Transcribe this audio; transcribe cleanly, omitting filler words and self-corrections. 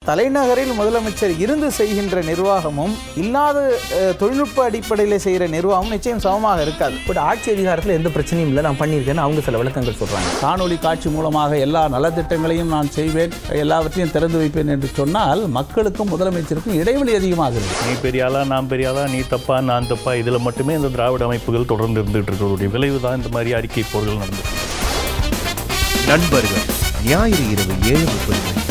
தலைநகரில் முதலமைச்சர் இருந்து செய்கின்ற நிர்வாகமும் இல்லாத தொழில்நுட்ப அடிப்படையில் செய்கிற நிர்வாகமும் நிச்சயம் சமமாக இருக்காது. பட் ஆட்சி அதிகாரத்தில் எந்த பிரச்சனையும் இல்லை, நான் பண்ணியிருக்கேன்னு அவங்க சில விளக்கங்கள் சொல்கிறாங்க. காணொலி காட்சி மூலமாக எல்லா நலத்திட்டங்களையும் நான் செய்வேன், எல்லாவற்றையும் திறந்து வைப்பேன் என்று சொன்னால் மக்களுக்கும் முதலமைச்சருக்கும் இடைவெளி அதிகமாக இருக்குது. நீ பெரியாளா நான் பெரியாளா, நீ தப்பா நான் தப்பா, இதில் மட்டுமே இந்த திராவிட அமைப்புகள் தொடர்ந்து இருந்துகிட்டு இருக்கிறதுடைய விளைவு தான் இந்த மாதிரி அறிக்கை போர்கள் நடந்தது. நண்பர்கள் ஞாயிறு இரவு 7:30